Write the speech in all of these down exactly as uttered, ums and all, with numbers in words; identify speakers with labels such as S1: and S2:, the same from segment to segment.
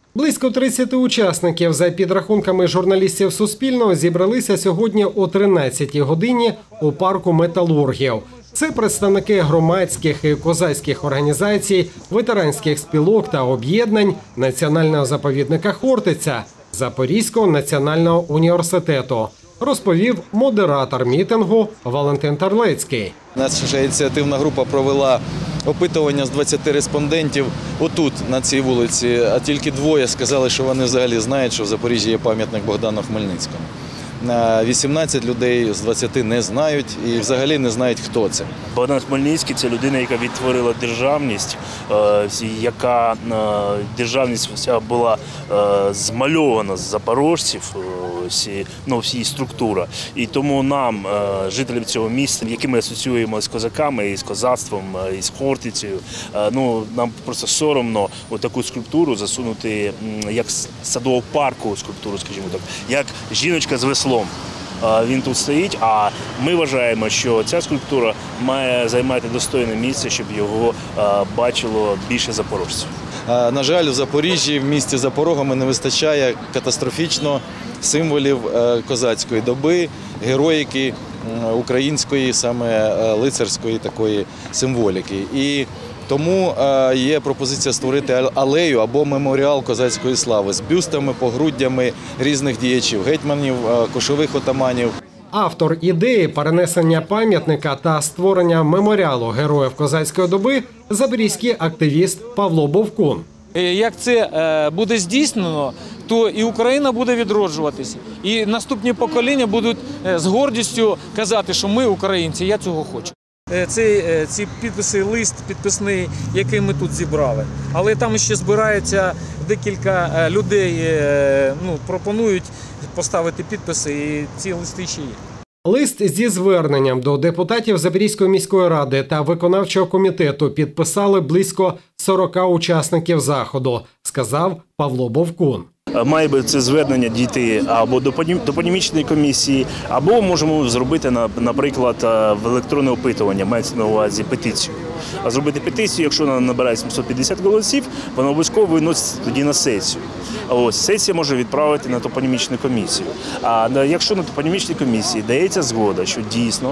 S1: Близько тридцяти учасників, за підрахунками журналістів Суспільного, зібралися сьогодні о тринадцятій годині у парку металургів. Це представники громадських і козацьких організацій, ветеранських спілок та об'єднань, Національного заповідника «Хортиця», Запорізького національного університету, розповів модератор мітингу Валентин Тарлецький.
S2: Наша ініціативна група провела опитування з двадцяти респондентів отут, на цій вулиці, а тільки двоє сказали, що вони взагалі знають, що в Запоріжжі є пам'ятник Богдану Хмельницькому. вісімнадцять людей з двадцяти не знають і взагалі не знають, хто це.
S3: Богдан Хмельницький – це людина, яка відтворила державність, яка державність вся була змальована з запорожців, ну, всі структура. І тому нам, жителям цього міста, які ми асоціюємо з козаками, і з козацтвом, і з Хортицею, ну, нам просто соромно таку скульптуру засунути, як садового парку скульптуру, скажімо так, як жіночка з веслом. Він тут стоїть, а ми вважаємо, що ця скульптура має займати достойне місце, щоб його бачило більше запорожців.
S2: На жаль, у Запоріжжі, в місті за порогами, не вистачає катастрофічно символів козацької доби, героїки, української, саме лицарської такої символіки. І тому є пропозиція створити алею або меморіал козацької слави з бюстами, погруддями різних діячів, гетьманів, кошових отаманів.
S1: Автор ідеї перенесення пам'ятника та створення меморіалу героїв козацької доби – запорізький активіст Павло Бовкун.
S4: Як це буде здійснено, то і Україна буде відроджуватися, і наступні покоління будуть з гордістю казати, що ми українці, я цього хочу. Це ці підписи, лист підписний, який ми тут зібрали. Але там ще збирається декілька людей, ну, пропонують поставити підписи, і ці листи ще є.
S1: Лист зі зверненням до депутатів Запорізької міської ради та виконавчого комітету підписали близько сорока учасників заходу, сказав Павло Бовкун.
S3: Має би це звернення дійти або до топонімічної комісії, або можемо зробити, наприклад, в електронне опитування, мається на увазі петицію. А зробити петицію, якщо вона набирає сімсот п'ятдесят голосів, вона обов'язково виноситься тоді на сесію. А ось сесія може відправити на топонімічну комісію. А якщо на топонімічній комісії дається згода, що дійсно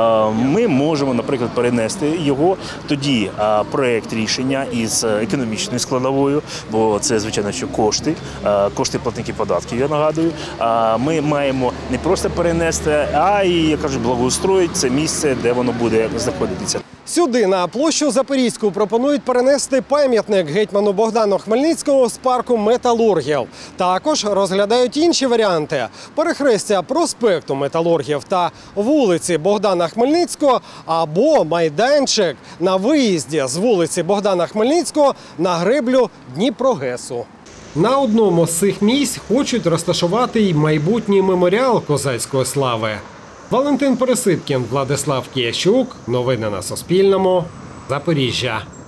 S3: ми можемо, наприклад, перенести його, тоді проєкт рішення із економічною складовою, бо це, звичайно, що кошти, кошти платників податків, я нагадую. Ми маємо не просто перенести, а і, як кажуть, благоустроїти це місце, де воно буде знаходитися.
S1: Сюди, на площу Запорізьку, пропонують перенести пам'ятник гетьману Богдану Хмельницького з парку металургів. Також розглядають інші варіанти – перехрестя проспекту Металургів та вулиці Богдана Хмельницького або майданчик на виїзді з вулиці Богдана Хмельницького на греблю Дніпрогесу. На одному з цих місць хочуть розташувати й майбутній меморіал козацької слави. Валентин Пересипкін, Владислав Киящук. Новини на Суспільному. Запоріжжя.